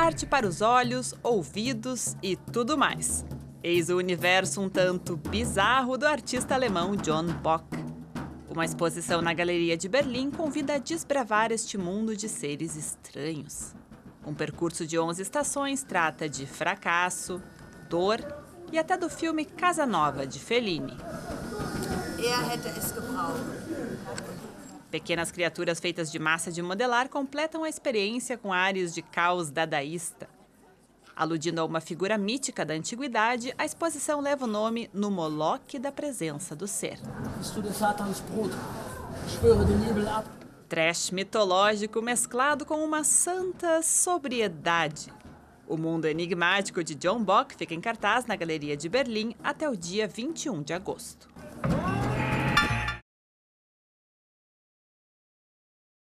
arte para os olhos, ouvidos e tudo mais. Eis o universo um tanto bizarro do artista alemão John Bock. Uma exposição na Galeria de Berlim convida a desbravar este mundo de seres estranhos. Um percurso de 11 estações trata de fracasso, dor e até do filme Casa Nova, de Fellini. Pequenas criaturas feitas de massa de modelar completam a experiência com ares de caos dadaísta. Aludindo a uma figura mítica da antiguidade, a exposição leva o nome No Moloch da Presença do Ser. Trash mitológico mesclado com uma santa sobriedade. O mundo enigmático de John Bock fica em cartaz na Galeria de Berlim até o dia 21 de agosto.